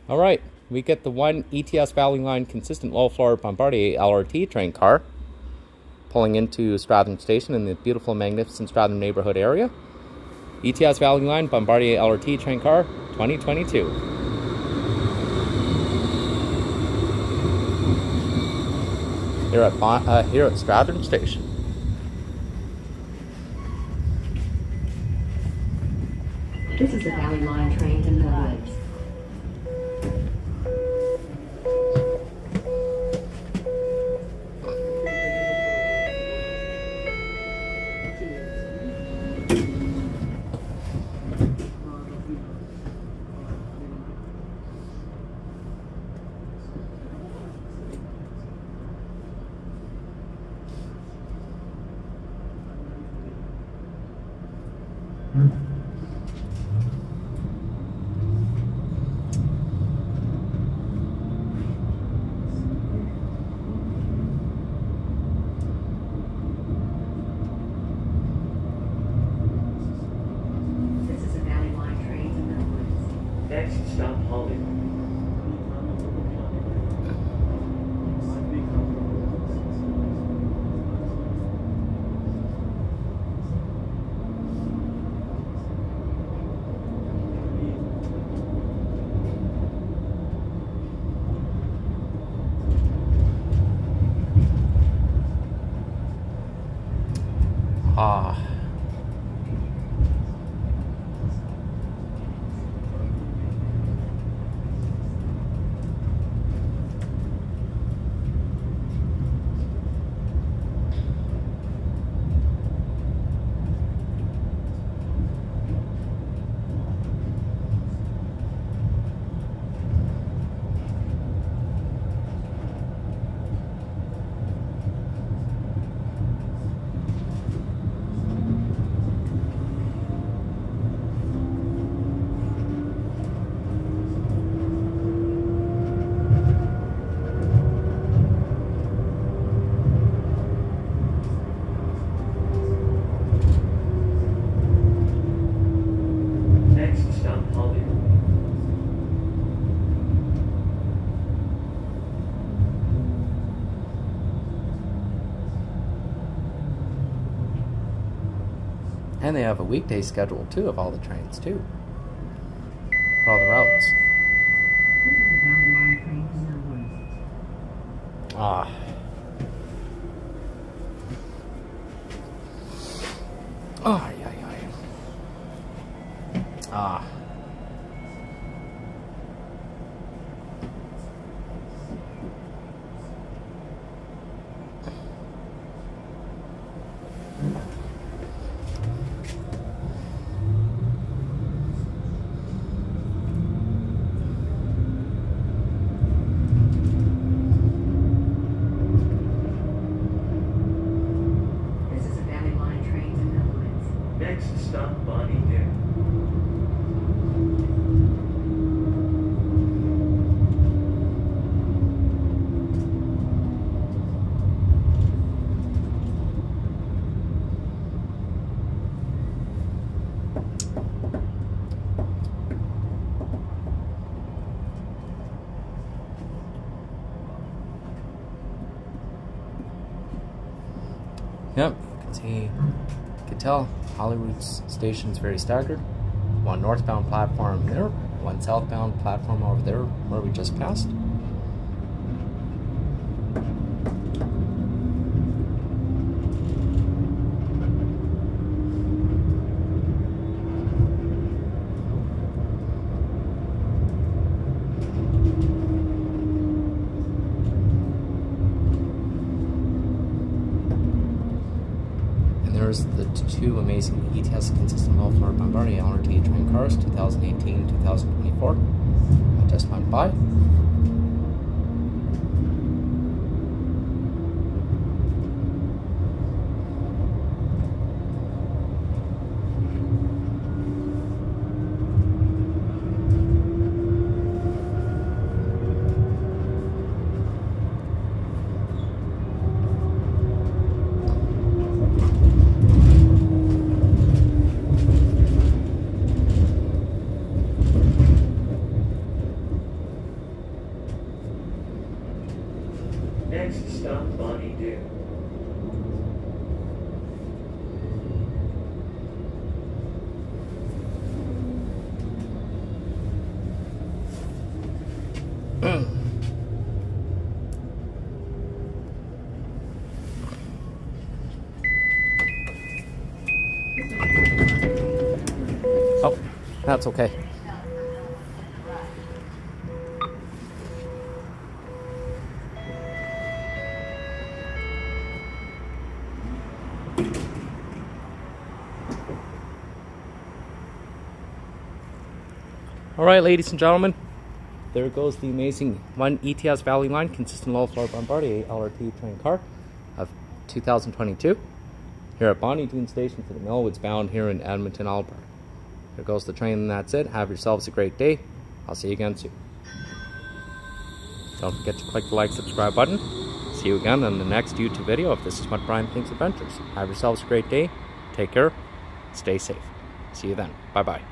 All right, we get the one ETS Valley Line consistent low floor Bombardier LRT train car pulling into Stratham Station in the beautiful, magnificent Stratham neighborhood area. ETS Valley Line Bombardier LRT train car 2022. Here at Stratham Station. This is the Valley Line train to Millwoods. Next stop, Hollywood. And they have a weekday schedule too of all the trains too. For all the routes. This is the Valley Line train to Millwoods. This is the Valley Line train to Millwoods. Next stop, Bonnie Doon. Yep, you can tell Hollywood's station's very staggered. One northbound platform there, one southbound platform over there where we just passed. There's the two amazing ETS consistent low floor Bombardier LRT train cars, 2018-2024. I just went by. That's okay. All right, ladies and gentlemen, there goes the amazing one ETS Valley Line consistent low floor Bombardier LRT train car of 2022 here at Bonnie Doon Station for the Millwoods bound here in Edmonton, Alberta. There goes the train, and that's it. Have yourselves a great day. I'll see you again soon. Don't forget to click the like, subscribe button. See you again on the next YouTube video if this is what Brian thinks adventures. Have yourselves a great day. Take care. Stay safe. See you then. Bye-bye.